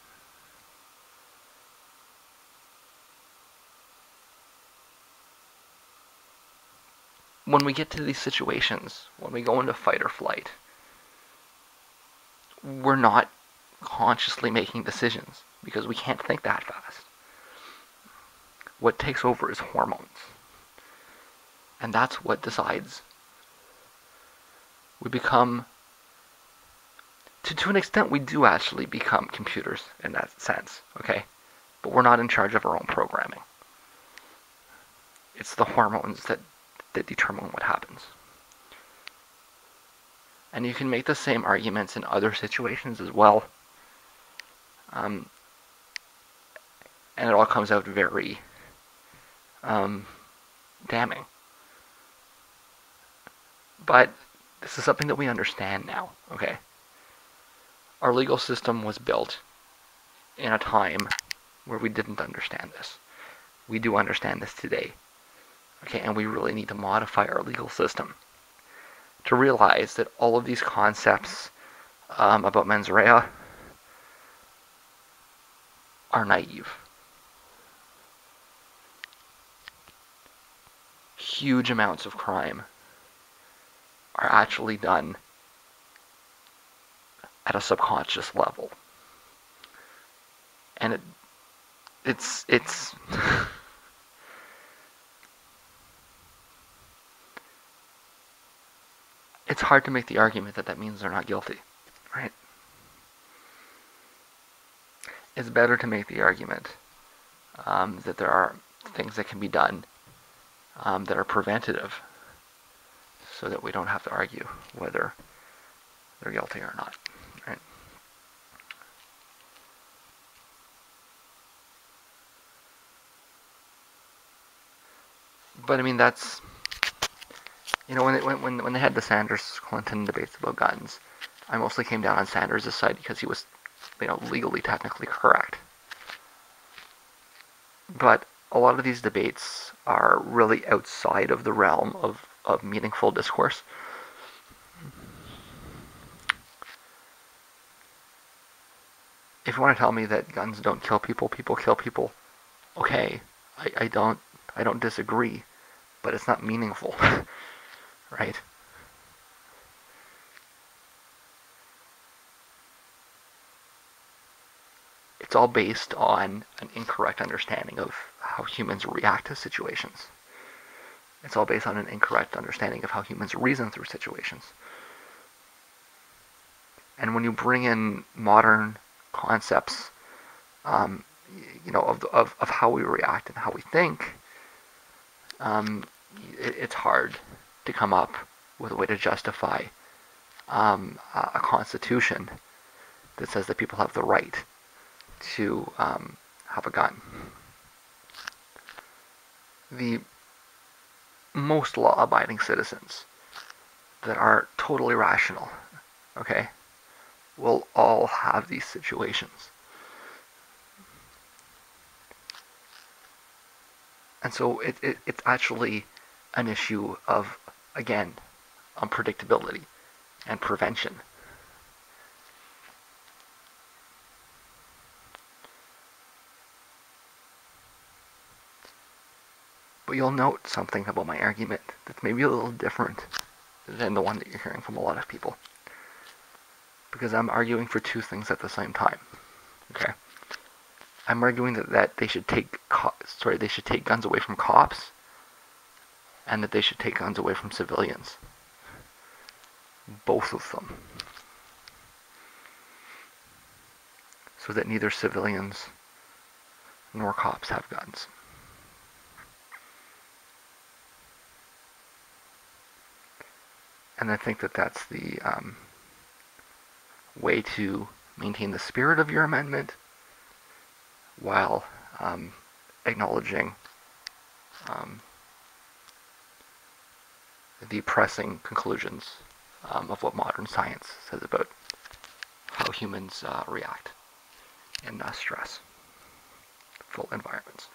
When we get to these situations, when we go into fight or flight, we're not consciously making decisions because we can't think that fast. What takes over is hormones. And that's what decides. We become, to, to an extent, we do actually become computers in that sense, okay? But we're not in charge of our own programming. It's the hormones that, that determine what happens. And you can make the same arguments in other situations as well. Um, and it all comes out very um, damning. But this is something that we understand now, okay? Our legal system was built in a time where we didn't understand this. We do understand this today, okay? And we really need to modify our legal system to realize that all of these concepts um, about mens rea are naive. Huge amounts of crime are actually done at a subconscious level. And it it's it's it's hard to make the argument that that means they're not guilty, right? It's better to make the argument um, that there are things that can be done um, that are preventative, so that we don't have to argue whether they're guilty or not, right? But I mean, that's, you know, when, it, when when they had the Sanders-Clinton debates about guns, I mostly came down on Sanders' side because he was, you know, legally technically correct. But a lot of these debates are really outside of the realm of, of meaningful discourse. If you want to tell me that guns don't kill people, people kill people, okay, I, I don't I don't disagree, but it's not meaningful, right? It's all based on an incorrect understanding of how humans react to situations. It's all based on an incorrect understanding of how humans reason through situations. And when you bring in modern concepts, um, you know, of, of of how we react and how we think, um, it, it's hard to come up with a way to justify um, a, a constitution that says that people have the right to um, have a gun. The most law-abiding citizens that are totally rational, okay, will all have these situations. And so it, it, it's actually an issue of, again, unpredictability and prevention. But you'll note something about my argument that's maybe a little different than the one that you're hearing from a lot of people. Because I'm arguing for two things at the same time. Okay? I'm arguing that, that they should take co- sorry, they should take guns away from cops, and that they should take guns away from civilians. Both of them. So that neither civilians nor cops have guns. And I think that that's the um, way to maintain the spirit of your amendment while um, acknowledging um, the pressing conclusions um, of what modern science says about how humans uh, react in uh, stressful environments.